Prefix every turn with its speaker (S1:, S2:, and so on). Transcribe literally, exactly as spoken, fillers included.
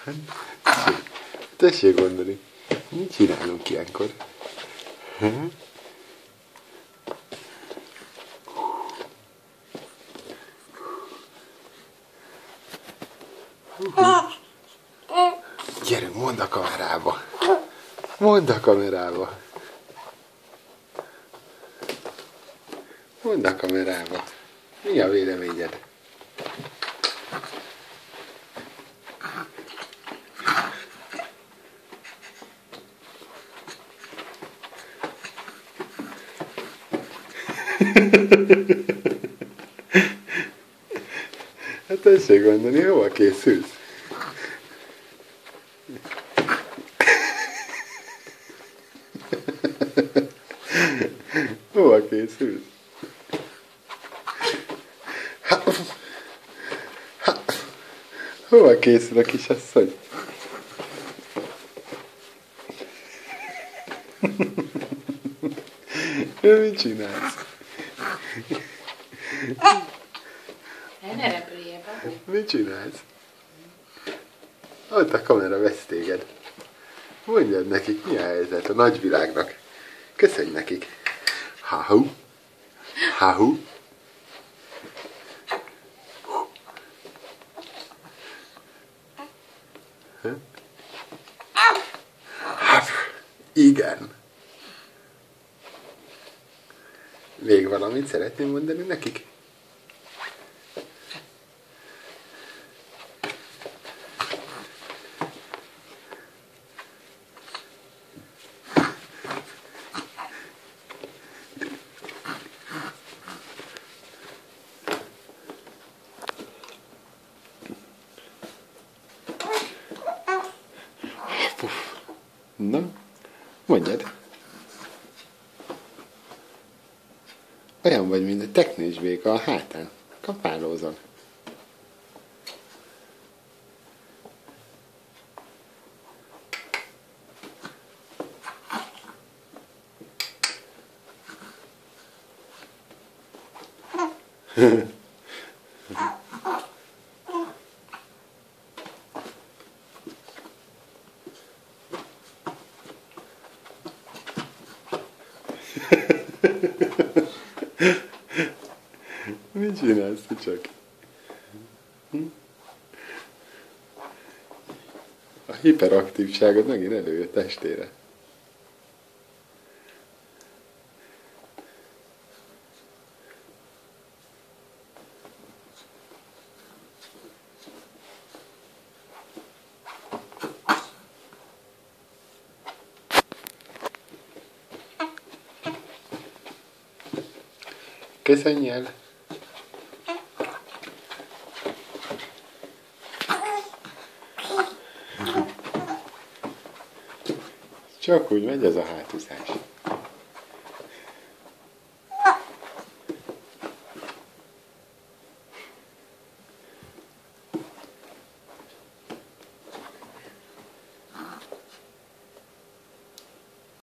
S1: Tessék, tessék gondolni, mit csinálunk ilyenkor? Gyerünk, mondd a kamerába! Mondd a kamerába! Mondd a kamerába! Mi a véleményed? Hát tessék gondolni, hova készülsz? Hova készülsz? Hova készül a kisasszony? Mit csinálsz?
S2: Ne repüljél, papu.
S1: Mit csinálsz? Ott a kamera vesz téged. Mondjad nekik, mi a helyzet a nagyvilágnak. Köszönj nekik. Ha-hu. Ha-hu. Igen. Még valamit szeretném mondani nekik? Na, mondjad. Olyan vagy, mint a teknős béka a hátán. Kapálózol. Mit csinálsz te csak? Hm? A hiperaktívságod megint előjött testére. Köszönj el! Csak úgy megy ez a hátúzás.